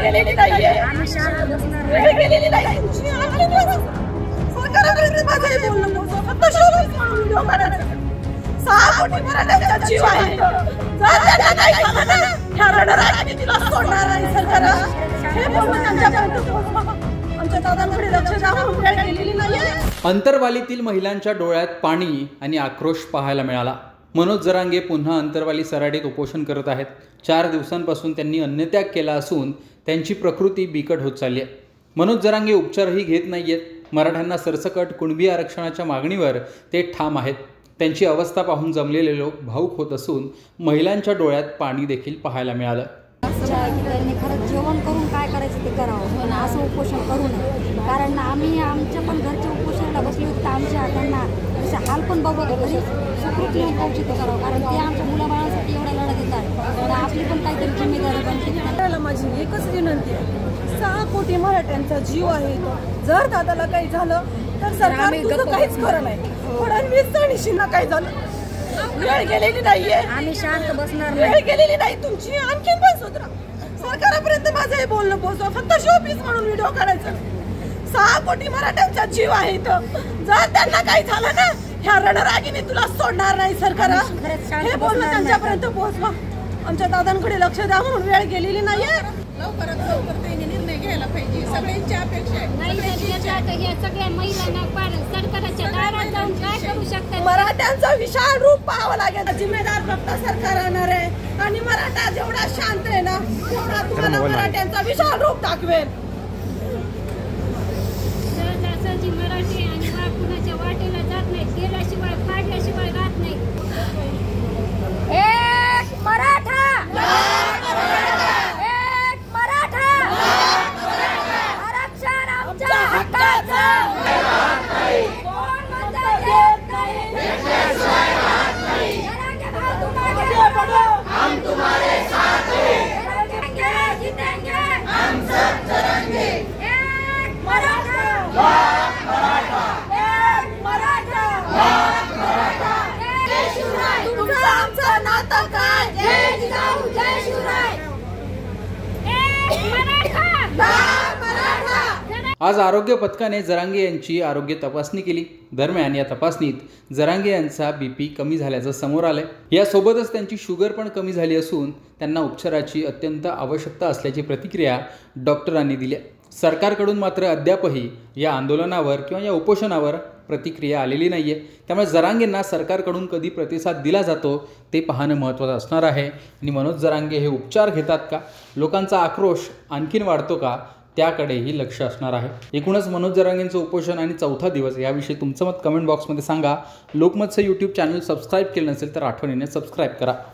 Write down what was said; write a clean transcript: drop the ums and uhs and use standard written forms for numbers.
गेलेली नाहीये, वेळ गेलेली नाही तुमची. सरकारपर्यंत माझं हे बोलणं पोहोचवा. फक्त शोभीस म्हणून व्हिडिओ काढायचा. 6 कोटी मराठ्यांचा जीव आहे. जर त्यांना काही झालं ना, ह्या रणरागिणी तिला सोडणार नाही सरकार. हे बोलणं त्यांच्यापर्यंत पोहोचवा. आमच्या दादांकडे लक्ष द्या म्हणून वेळ गेलेली नाहीये. अंतरवालीतील महिलांच्या डोळ्यात पाणी आणि आक्रोश पाहायला मिळाला. मनोज जरांगे पुन्हा अंतरवाली सराटीत उपोषण करत आहेत. 4 दिवसांपासून त्यांनी अन्नत्याग केला असून त्यांची प्रकृती बिकट होत चालली आहे. मनोज जरांगे उपचारही घेत नाहीयेत. मराठ्यांना सरसकट कुणबी आरक्षणाच्या मागणीवर ते ठाम आहेत. त्यांची अवस्था पाहून जमलेले लोक भावुक होत असून महिलांच्या डोळ्यात पाणी देखील पाहायला मिळालं. त्यांनी खरंच जेवण करून काय करायचं ते करावं, असं उपोषण करू नये. कारण आम्ही आमच्या पण घरच्या उपोषणाला बसलो होतो, आमच्या हातांना जसे हाल पण बघत घरी सुखरूप येऊन पोहोचित करावं. कारण ते आमच्या मुलाबाळांसाठी एवढा लढा देत आहे, तर आपली पण काहीतरी जिम्मेदारी बनते. त्याला माझी एकच विनंती आहे, 6 कोटी मराठ्यांचा जीव आहे. जर दादाला काही झालं तर सरकार तुझं काहीच खरं नाही. फडणवीस आणि शिंदे काही झालं, वेळ गेलेली नाहीये, आम्ही शांत बसणार. वेळ गेलेली नाही तुमची. आणखीन पण सुधरा. सरकारपर्यंत माझं हे बोलणं पोहोचवा. फक्त शोपीस म्हणून व्हिडिओ काढायचा. 6 कोटी मराठ्यांचा जीव आहे. जर त्यांना काही झालं ना, ह्या रणरागिणी तुला सोडणार नाही सरकार. हे बोलणं त्यांच्यापर्यंत पोहोचवा. आमच्या दादांकडे लक्ष द्या म्हणून वेळ गेलेली नाहीये. लवकरात लवकर त्यांनी निर्णय घ्यायला पाहिजे. सगळ्यांची अपेक्षा आहे. सगळ्या महिलांना सरकारच्या दारात जाऊन काय करू शकतात. मराठ्यांचा विशाल रूप पाहावं लागेल. जिम्मेदार फक्त सरकार राहणार आहे. आणि मराठा जेवढा शांत आहे ना, तेवढा तुम्हाला मराठ्यांचा विशाल रूप दाखवेल. मराठी आणि कुणाच्या वाटेला जात नाही, गेल्याशिवाय फाडल्याशिवाय राहत नाही. एक मराठा, एक मराठा, आरक्षण आमच्या हक्काचं. कोण म्हणतं देत नाही. जरांगे भाऊ तुम आगे बढ़ो, हम तुम्हारे साथ हैं. जरांगे जीतेंगे, हम सब जरांगे. एक मराठा, एक मराठा, एक मराठा. जय शिवराय. तुमचं आमचं नातं काय? जय जिजाऊ, जय शिवराय. एक मराठा, मराठा. आज आरोग्य पथकाने जरांगे यांची आरोग्य तपासणी केली. दरम्यान या तपासणीत जरांगे यांचा BP कमी झाल्याचं समोर आलंय. यासोबतच त्यांची शुगर पण कमी झाली असून त्यांना उपचाराची अत्यंत आवश्यकता असल्याची प्रतिक्रिया डॉक्टरांनी दिली. सरकारकडून मात्र अद्यापही या आंदोलनावर किंवा या उपोषणावर प्रतिक्रिया आलेली नाही आहे. त्यामुळे जरांगेंना सरकारकडून कधी प्रतिसाद दिला जातो ते पाहणं महत्त्वाचं असणार आहे. आणि मनोज जरांगे हे उपचार घेतात का, लोकांचा आक्रोश आणखीन वाढतो का, त्याकडेही लक्ष असणार आहे. एकूणच मनोज जरांगेंचं उपोषण आणि 4था दिवस याविषयी तुमचं मत कमेंट बॉक्समध्ये सांगा. लोकमतचं YouTube चॅनल सबस्क्राईब केलं नसेल तर आठवणीने सबस्क्राईब करा.